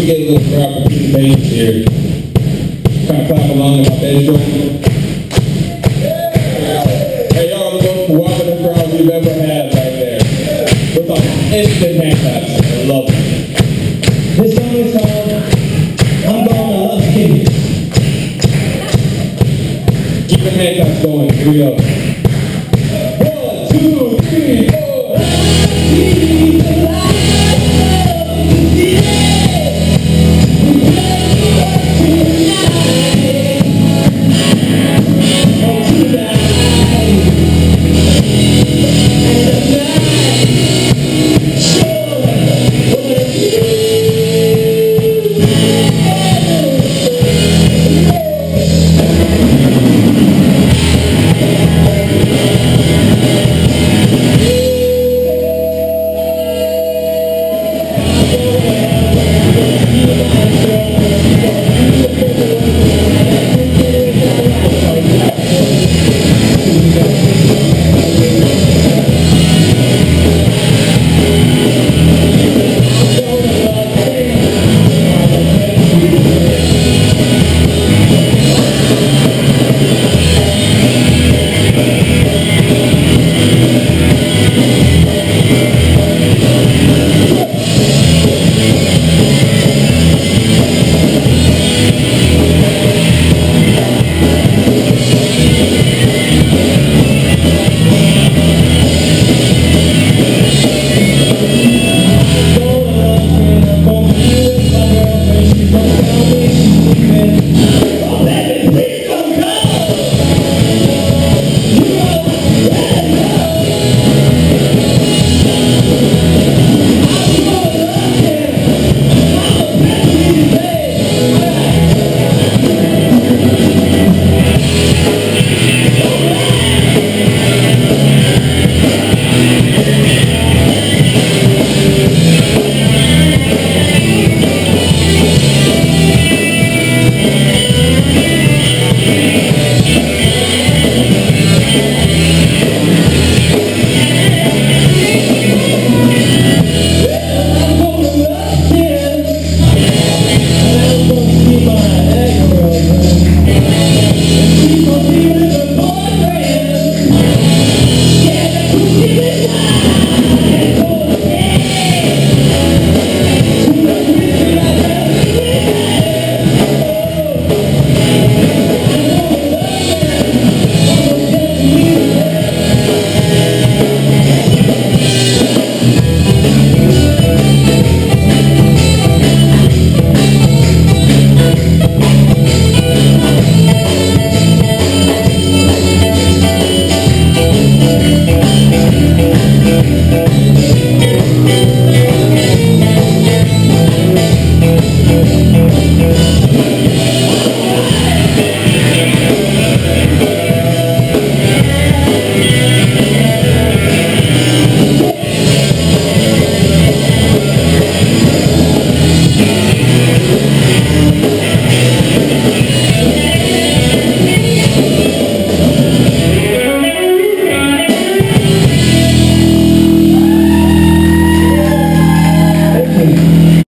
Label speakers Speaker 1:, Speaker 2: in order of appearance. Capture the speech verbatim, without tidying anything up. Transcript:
Speaker 1: to get a little crowd between the bass here. Kind of clap along with my bass drum. Hey, y'all are the most cooperative crowd we've ever had right there. With some instant hand claps. I love it.
Speaker 2: This song is called I'm Going to Lufkin.
Speaker 1: Keep the hand claps going. Here we go.